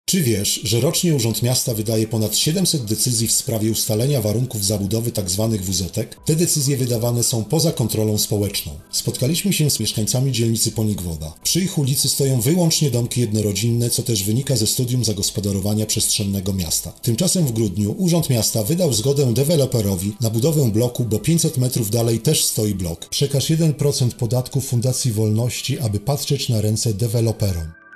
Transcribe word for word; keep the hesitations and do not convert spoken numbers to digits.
Czy wiesz, że rocznie Urząd Miasta wydaje ponad siedemset decyzji w sprawie ustalenia warunków zabudowy tzw. W Z Tek? Te decyzje wydawane są poza kontrolą społeczną. Spotkaliśmy się z mieszkańcami dzielnicy Ponikwoda. Przy ich ulicy stoją wyłącznie domki jednorodzinne, co też wynika ze studium zagospodarowania przestrzennego miasta. Tymczasem w grudniu Urząd Miasta wydał zgodę deweloperowi na budowę bloku, bo pięćset metrów dalej też stoi blok. Przekaż jeden procent podatku Fundacji Wolności, aby patrzeć na ręce deweloperom.